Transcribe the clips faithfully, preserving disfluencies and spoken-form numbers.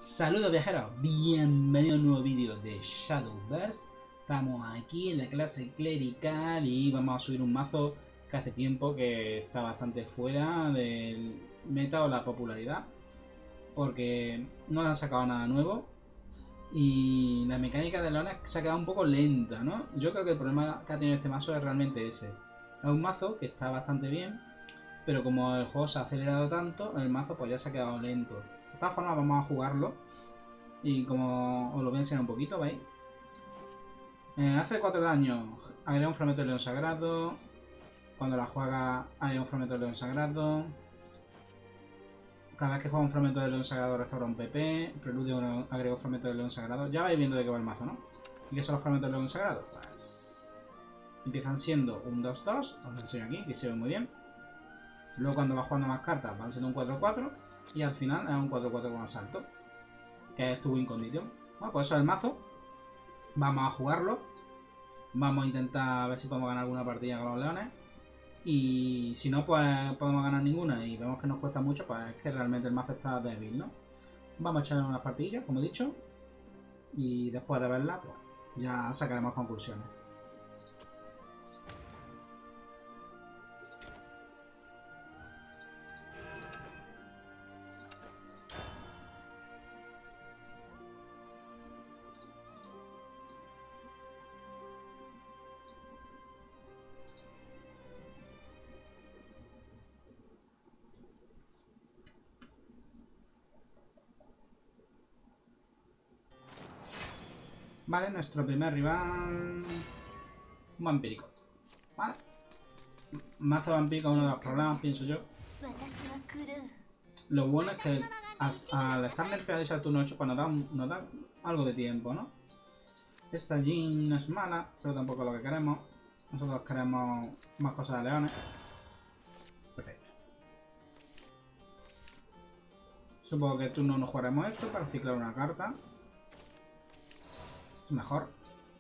Saludos viajeros, bienvenido a un nuevo vídeo de Shadowverse. Estamos aquí en la clase clerical y vamos a subir un mazo que hace tiempo que está bastante fuera del meta o la popularidad, porque no le han sacado nada nuevo y la mecánica de leones se ha quedado un poco lenta, ¿no? Yo creo que el problema que ha tenido este mazo es realmente ese. Es un mazo que está bastante bien, pero como el juego se ha acelerado tanto, el mazo pues ya se ha quedado lento. De todas formas vamos a jugarlo y como os lo voy a enseñar un poquito, ¿veis? Eh, hace cuatro daños, agrega un fragmento de león sagrado. Cuando la juega agrega un fragmento de león sagrado. Cada vez que juega un fragmento de león sagrado restaura un P P. Preludio agrega un fragmento de león sagrado. Ya vais viendo de qué va el mazo, ¿no? ¿Y qué son los fragmentos de león sagrado? Pues empiezan siendo un dos dos, os lo enseño aquí, que se ve muy bien. Luego cuando va jugando más cartas van siendo un cuatro cuatro. Y al final es un cuatro cuatro con asalto, que es tu win condition. Bueno, pues eso es el mazo. Vamos a jugarlo. Vamos a intentar ver si podemos ganar alguna partida con los leones. Y si no, pues podemos ganar ninguna y vemos que nos cuesta mucho, pues es que realmente el mazo está débil, ¿no? Vamos a echar unas partidillas, como he dicho. Y después de verla, pues ya sacaremos conclusiones. Vale, nuestro primer rival... Un vampírico. Vale. Mazo vampírico es uno de los problemas, pienso yo. Lo bueno es que al, al estar nerfeado ese turno ocho, pues nos da, nos da algo de tiempo, ¿no? Esta Jin no es mala, pero tampoco es lo que queremos. Nosotros queremos más cosas de leones. Perfecto. Supongo que el turno no jugaremos esto para ciclar una carta. Es mejor.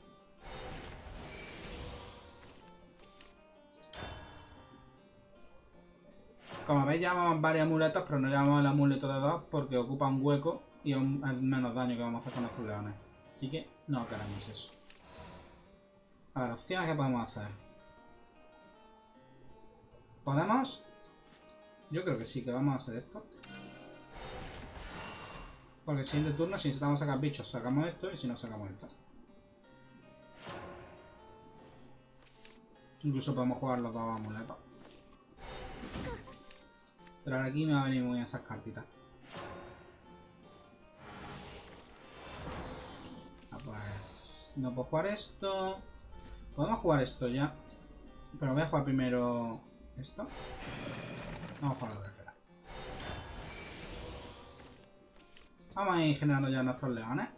Como veis llevamos varios amuletos, pero no llevamos el amuleto de dos porque ocupa un hueco y es menos daño que vamos a hacer con nuestros leones. Así que no queremos eso. A ver, opciones que podemos hacer. ¿Podemos? Yo creo que sí, que vamos a hacer esto. Porque el siguiente turno, si necesitamos sacar bichos, sacamos esto y si no, sacamos esto. Incluso podemos jugar los dos amuletos. Pero ahora aquí me va a venir muy bien esas cartitas. Ah, pues no puedo jugar esto. Podemos jugar esto ya. Pero voy a jugar primero esto. Vamos a jugar la tercera. Vamos a ir generando ya nuestros leones.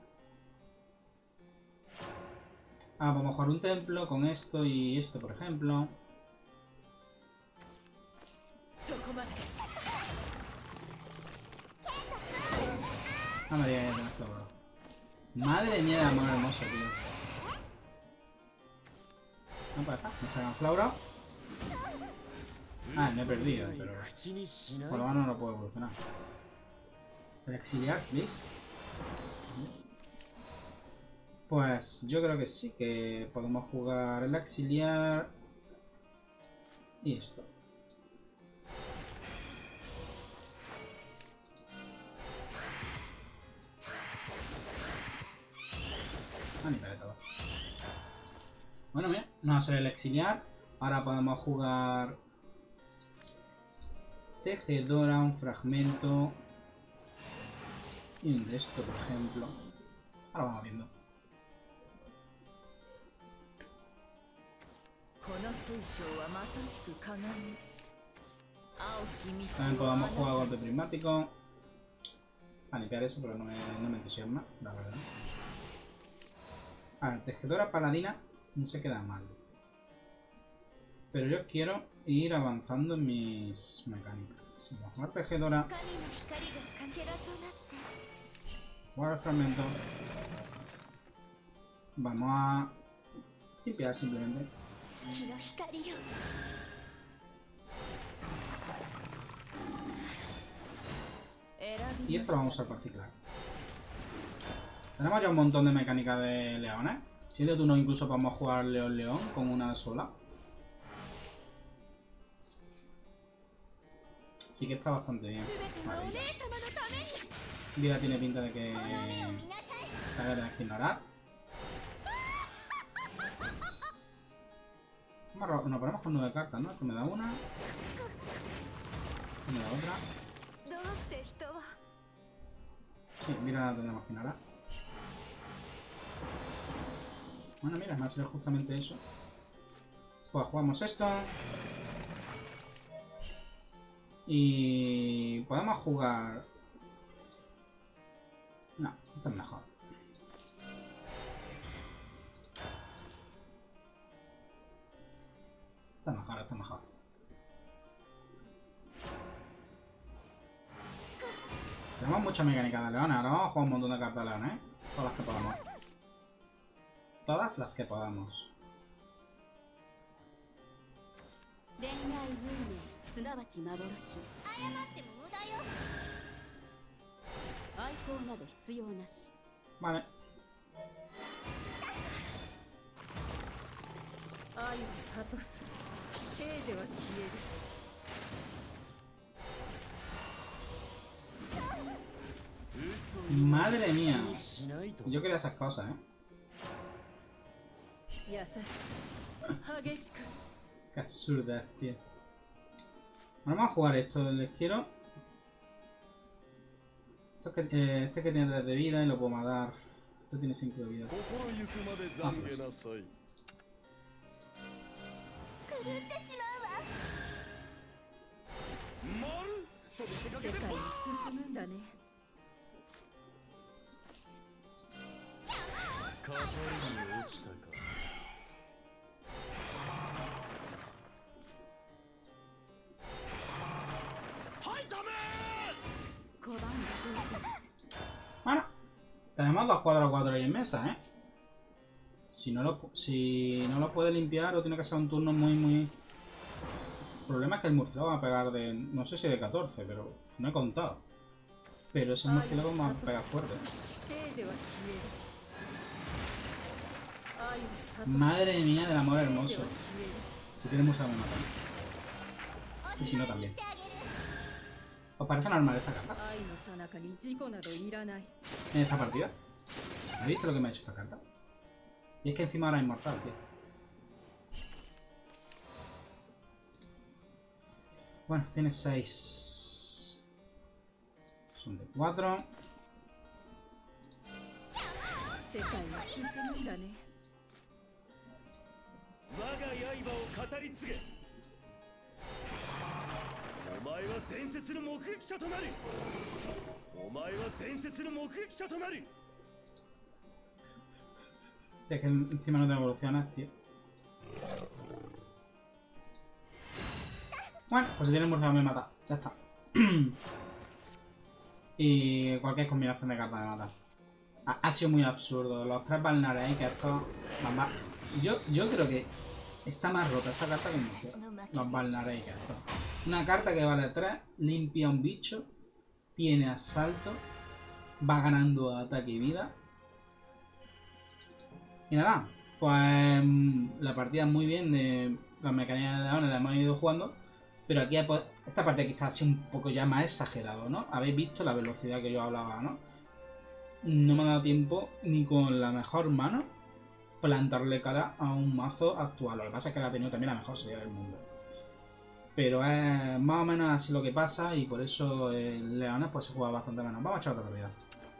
Ah, vamos a jugar un templo con esto y esto, por ejemplo. Ah, María, ya tenés floro. Madre mía de amor hermoso, tío. No, pues acá, me sacan flauro. Ah, me he perdido, pero por lo menos no lo puedo evolucionar. El exiliar, ¿veis? Pues yo creo que sí, que podemos jugar el exiliar y esto. A nivel de todo. Bueno, mira, no va a ser el exiliar. Ahora podemos jugar tejedora, un fragmento y un de esto, por ejemplo. Ahora vamos viendo. También podemos jugar golpe prismático. A limpiar eso, pero no me, no me entusiasma, la verdad. A ver, tejedora paladina no se queda mal. Pero yo quiero ir avanzando en mis mecánicas. Si vamos a jugar tejedora. Jugar el fragmento. Vamos a limpiar simplemente. Y esto lo vamos a usar para ciclar. Tenemos ya un montón de mecánica de leones. Siete turnos incluso podemos jugar león-león con una sola. Sí que está bastante bien. Maravilla. Vida tiene pinta de que... La voy a tener que ignorar. Nos ponemos con nueve cartas, ¿no? Esto me da una. Esto me da otra. Sí, mira, la tenemos que ignorar. Bueno, mira, me ha sido justamente eso. Pues jugamos esto. Y podemos jugar... No, esto es mejor. Esto es mejor, esto es mejor. Tenemos mucha mecánica de leones. Ahora vamos a jugar un montón de cartas de leones, ¿eh? Todas las que podamos. Todas las que podamos. Vale. Madre mía. Yo quería esas cosas, ¿eh? Qué absurda, tío. Vamos a jugar esto. Les quiero... Esto que, eh, este que tiene tres de vida y lo puedo matar. Este tiene cinco de vida. Vamos. Bueno, tenemos dos cuatro cuatro ahí en mesa, ¿eh? Si no lo, si no lo puede limpiar o tiene que ser un turno muy, muy... El problema es que el murciélago va a pegar de... No sé si de catorce, pero no he contado. Pero ese murciélago va a pegar fuerte. Madre mía del amor hermoso. Si tiene murciélago me mata. Y si no también. ¿Os parece normal esta carta? En esta partida. ¿Habéis visto lo que me ha hecho esta carta? Y es que encima ahora es inmortal, tío. Bueno, tiene seis. Son de cuatro. Es que encima no te evolucionas, tío. Bueno, pues si tiene murciélago me mata. Ya está. Y cualquier combinación de cartas me mata. Ha, ha sido muy absurdo. Los tres Balnarei que estos... Yo, yo creo que está más rota esta carta que el murciélago. Los Balnarei que estos. Una carta que vale tres, limpia un bicho, tiene asalto, va ganando ataque y vida. Y nada, pues la partida muy bien de las mecánicas de leones la hemos ido jugando, pero aquí esta parte quizás ha sido un poco ya más exagerado, ¿no? Habéis visto la velocidad que yo hablaba, ¿no? No me ha dado tiempo ni con la mejor mano plantarle cara a un mazo actual. Lo que pasa es que la ha tenido también la mejor serie del mundo. Pero es más o menos así lo que pasa y por eso el leones pues se juega bastante menos. Vamos a echar otra partida.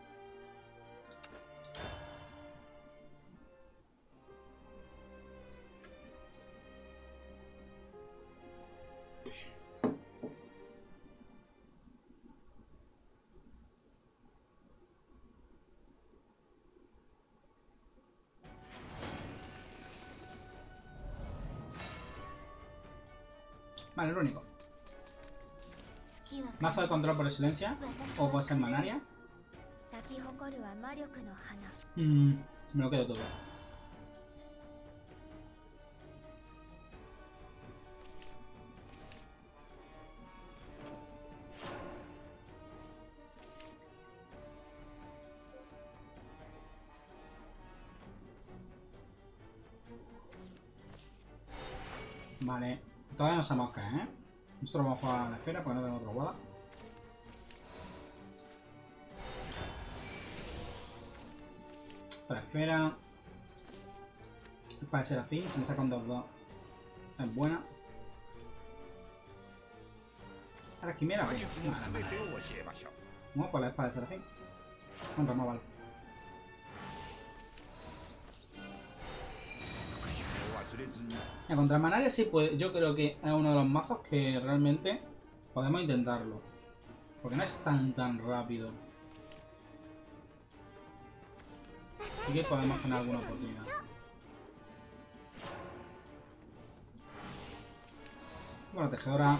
Vale, lo único. Mazo de control por excelencia. O puede ser Manaria. Mm, me lo quedo todo. Vale, todavía no sabemos qué, ¿eh? Nosotros vamos a jugar a la esfera porque no tenemos otra guada. La esfera. Para ser así, si me saca un dos dos es buena. Ahora quimera, vaya. Vamos por la espada de Serafín. Un removal. En contra Manaria sí, pues yo creo que es uno de los mazos que realmente podemos intentarlo. Porque no es tan tan rápido. Así que podemos tener alguna oportunidad. Bueno, tejedora.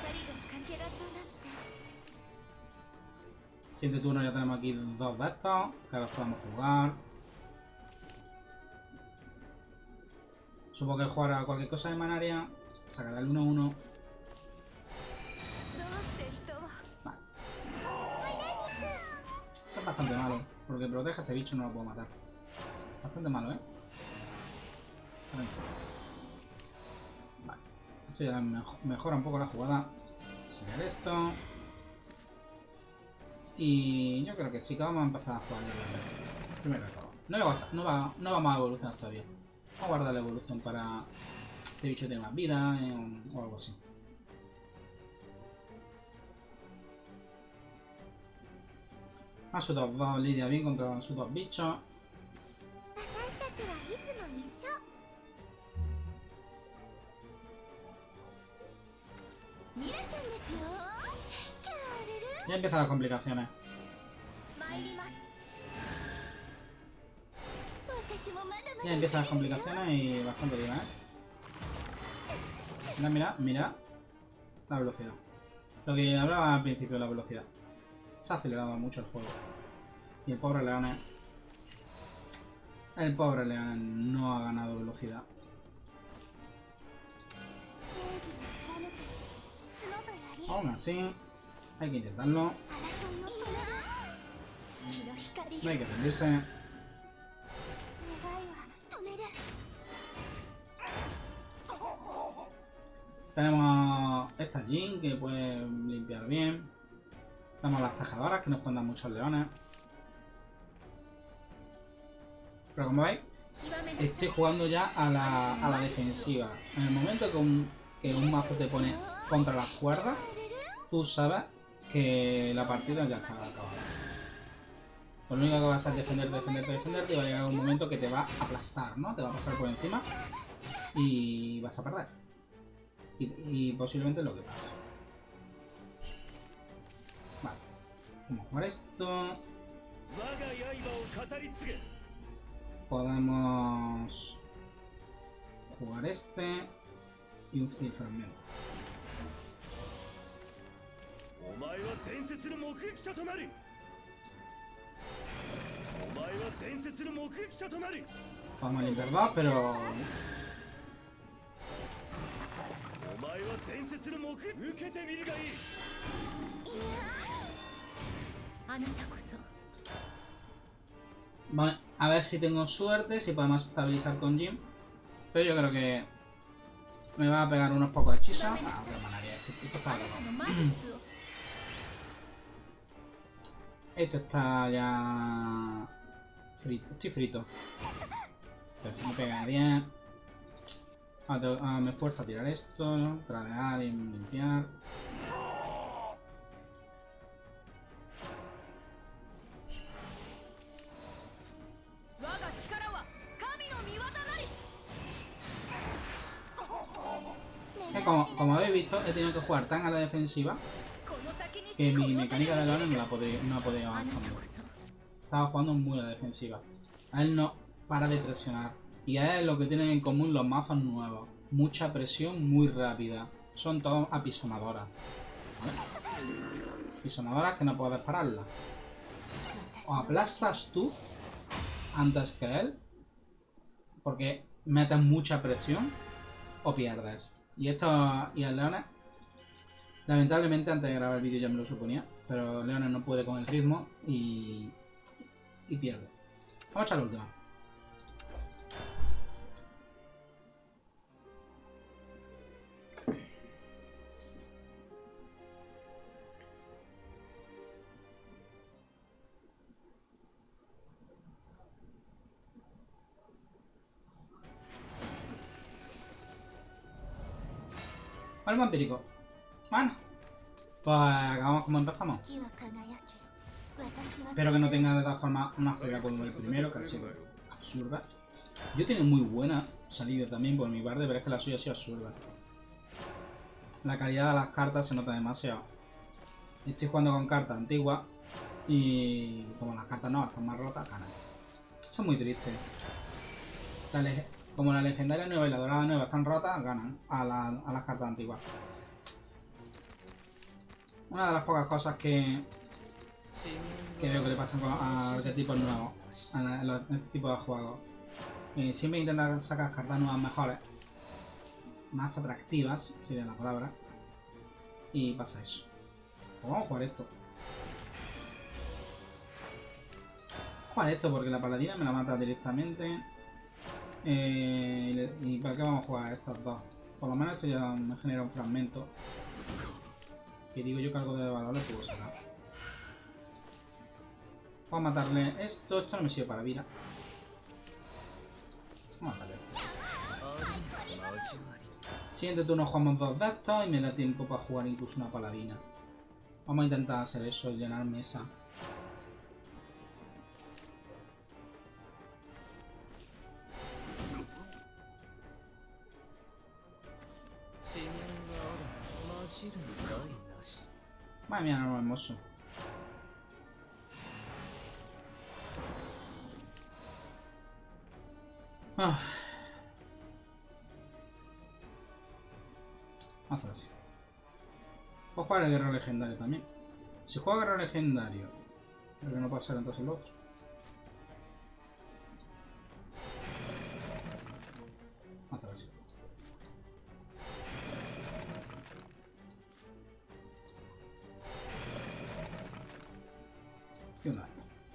Siguiente turno ya tenemos aquí dos de estos que ahora podemos jugar. Supongo que jugará cualquier cosa de Manaria. Sacará el uno uno. Vale. Esto es bastante malo. Porque protege a este bicho, no lo puedo matar. Bastante malo, ¿eh? Vale. Esto ya mejora un poco la jugada. Sacar esto. Y yo creo que sí que vamos a empezar a jugar primero de todo. No, va, no, va, no vamos a evolucionar todavía. Vamos a guardar la evolución para este bicho tenga más vida eh, o algo así. A sus dos, dos lidia bien contra sus dos bichos. Ya empiezan las complicaciones. Ya empiezan las complicaciones y bastante bien, ¿eh? Mira, mira, mira. La velocidad. Lo que hablaba al principio de la velocidad. Se ha acelerado mucho el juego. Y el pobre Leone... El pobre Leone no ha ganado velocidad. Aún así, hay que intentarlo. No hay que rendirse. Tenemos esta Jin que puede limpiar bien. Tenemos las tejedoras que nos pueden dar muchos leones. Pero como veis, estoy jugando ya a la, a la defensiva. En el momento que un, que un mazo te pone contra las cuerdas, tú sabes que la partida ya está acabada. Lo único que vas a hacer es defender, defender, defender, y va a llegar un momento que te va a aplastar, ¿no? Te va a pasar por encima y vas a perder. Y, y posiblemente lo que pase. Vale. Vamos a jugar esto. Podemos jugar este y un, y el fragmento. Vamos a limpiar dos, pero... Vale, a ver si tengo suerte, si podemos estabilizar con Jim. Pero yo creo que me va a pegar unos pocos hechizos. Ah, pero manaría, esto, esto está acabado. Esto está ya frito, estoy frito. Pero si me pega bien. Ah, tengo, ah, me esfuerzo a tirar esto, ¿no? Tradear y limpiar. Eh, como, como habéis visto, he tenido que jugar tan a la defensiva que mi mecánica de leones no la podía, no ha podido avanzar. Estaba jugando muy a la defensiva. A él no para de presionar. Y es lo que tienen en común los mazos nuevos. Mucha presión muy rápida. Son todos apisonadoras. ¿Vale? Apisonadoras que no puedes pararlas. O aplastas tú antes que él. Porque metes mucha presión. O pierdes. Y esto y el Leones. Lamentablemente antes de grabar el vídeo ya me lo suponía. Pero Leones no puede con el ritmo. Y... Y pierde. Vamos a echar la última. Al vampírico. Bueno. Pues acabamos como empezamos. Espero que no tenga de todas formas una fila como el primero, que ha sido absurda. Yo tengo muy buena salida también por mi parte, pero es que la suya ha sido absurda. La calidad de las cartas se nota demasiado. Estoy jugando con cartas antiguas y como las cartas nuevas están más rotas, ganan. Eso es muy triste. La como la legendaria nueva y la dorada nueva están rotas, ganan a, la, a las cartas antiguas. Una de las pocas cosas que, que veo que le pasan a arquetipos nuevos en este tipo de juegos. Eh, siempre intentan sacar cartas nuevas mejores, más atractivas, sería la palabra, y pasa eso. Pues vamos a jugar esto. Vamos a jugar esto porque la paladina me la mata directamente. Eh, ¿Y para qué vamos a jugar estas dos? Por lo menos esto ya me genera un fragmento. Que digo yo que algo de valor le puedo sacar. Vamos a matarle esto. Esto no me sirve para vida. Vamos a matarle esto. Siguiente turno jugamos dos de estos y me da tiempo para jugar incluso una paladina. Vamos a intentar hacer eso, llenar mesa. Madre mía, no, hermoso. Ah. Vamos a hacer así. Puedo jugar el guerrero legendario también. Si juego guerrero legendario, creo que no puede ser entonces el otro. Vamos a hacer así. Y una vez.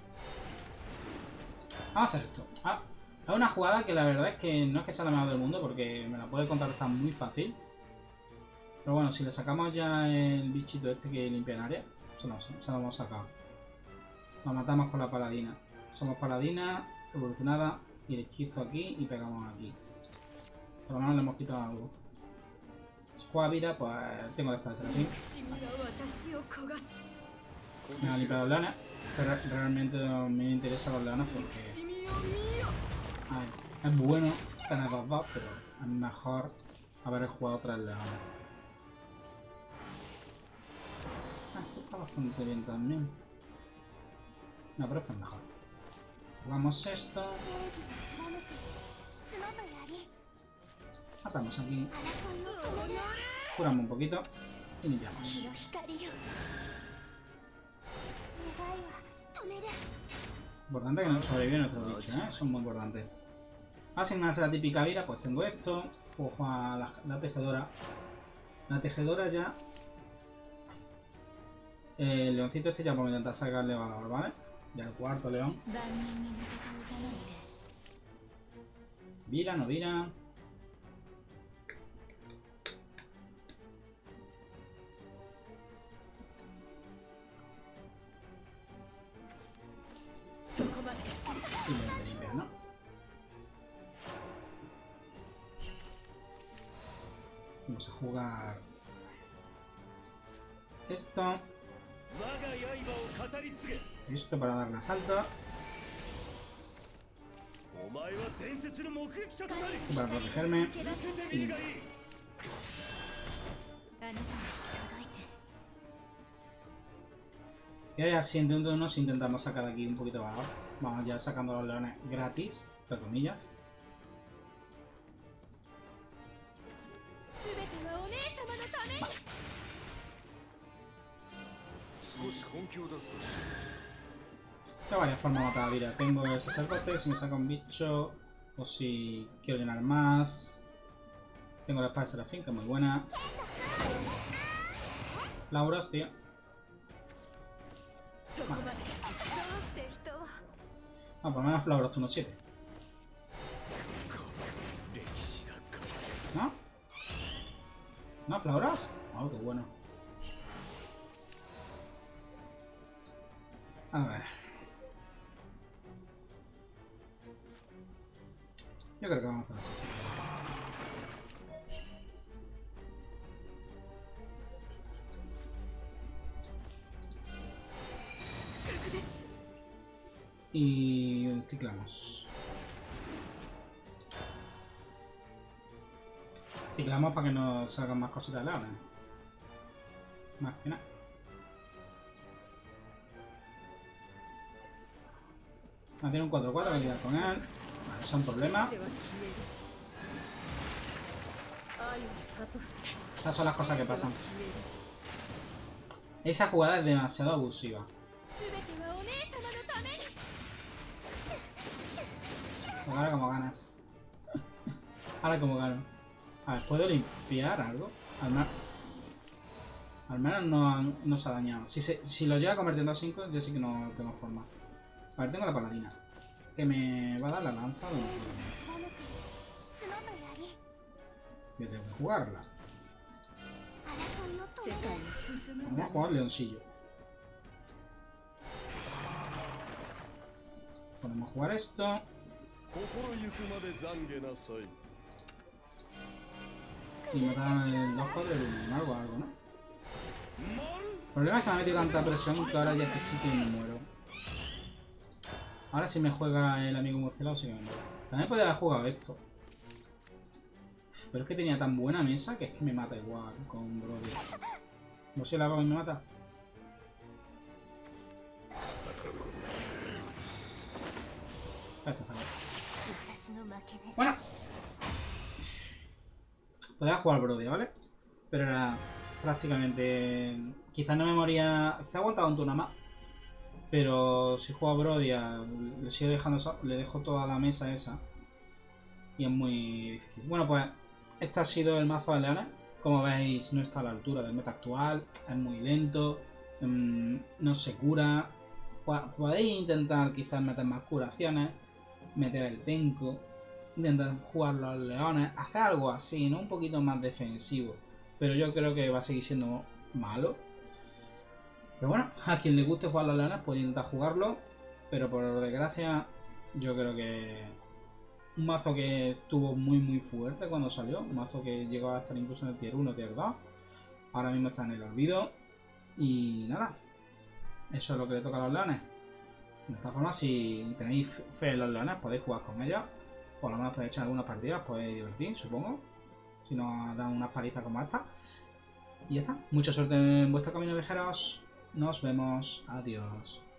Vamos a hacer esto. Ah, es una jugada que la verdad es que no es que sea la mejor del mundo porque me la puede contrarrestar muy fácil. Pero bueno, si le sacamos ya el bichito este que limpia en área, se lo, se lo hemos sacado. Lo matamos con la paladina. Somos paladina, evolucionada, y el hechizo aquí y pegamos aquí. Por lo menos le hemos quitado algo. Si juega Vira, pues tengo que hacer así. Me han limpiado los leones, pero realmente me interesan los leones porque... A ver, es bueno tener dos dos, pero es mejor haber jugado tres leones. Ah, esto está bastante bien también. No, pero esto es mejor. Jugamos esto. Matamos aquí. Curamos un poquito y limpiamos. Importante que no sobrevive nuestro bicho, ¿eh? Eso es muy importante. Ahora si me hace la típica vira, pues tengo esto. Puedo jugar la, la tejedora. La tejedora ya... Eh, el leoncito este ya puedo intentar sacarle valor, ¿vale? Ya el cuarto león. Vira, no vira. Y me limpia, ¿no? Vamos a jugar esto. Esto para darle asalto. Y para protegerme. Y... Y ahora siguiente turno si intentamos sacar de aquí un poquito de valor. Vamos ya sacando los leones gratis, entre comillas. Vale. Hay varias formas de matar a Vira. Tengo el sacerdote, si me saca un bicho, o si quiero llenar más. Tengo la espada de Serafín, que es muy buena. Lauros, tío. Vale. Ah, por lo menos Flauros turno siete. ¿No? ¿No Flauros? Oh, qué bueno. A ver. Yo creo que vamos a hacer así. Sí. Y ciclamos. Ciclamos para que nos salgan más cositas de leones. Más que nada. Ah, tiene un cuatro cuatro que lidiar con él. Vale, eso es un problema. Estas son las cosas que pasan. Esa jugada es demasiado abusiva. Pues ahora como ganas. Ahora como gano. A ver, ¿puedo limpiar algo? Al, mar... Al menos no, han... no se ha dañado. Si, se... si lo llega convirtiendo a cinco, yo sí que no tengo forma. A ver, tengo la paladina. Que me va a dar la lanza. ¿O no? Yo tengo que jugarla. Vamos a jugar leoncillo. Podemos jugar esto. Y matar el dos cuatro y algo, algo, ¿no? El problema es que me ha metido tanta presión que ahora ya que sí que me muero. Ahora si me juega el amigo murciélago sí que me muero. También podría haber jugado esto. Pero es que tenía tan buena mesa que es que me mata igual con Brody. ¿No sé la hago y me mata? Bueno. Podía jugar Brody, ¿vale? Pero era prácticamente... Quizás no me moría... Quizás aguantaba un turno más. Pero si juego a Brody, le sigo dejando... Le dejo toda la mesa esa. Y es muy difícil. Bueno, pues... Este ha sido el mazo de leones. Como veis, no está a la altura del meta actual. Es muy lento. Mmm, no se cura. Podéis intentar quizás meter más curaciones. Meter el Tenko. Intentar jugar los leones. Hacer algo así, ¿no? Un poquito más defensivo. Pero yo creo que va a seguir siendo malo. Pero bueno, a quien le guste jugar los leones puede intentar jugarlo. Pero por desgracia, yo creo que... Un mazo que estuvo muy muy fuerte cuando salió. Un mazo que llegó a estar incluso en el tier uno, tier dos. Ahora mismo está en el olvido. Y nada. Eso es lo que le toca a los leones. De esta forma, si tenéis fe en los leones, podéis jugar con ellos. Por lo menos podéis echar algunas partidas, podéis divertir, supongo. Si no dan unas palizas como esta. Y ya está. Mucha suerte en vuestro camino, viajeros. Nos vemos. Adiós.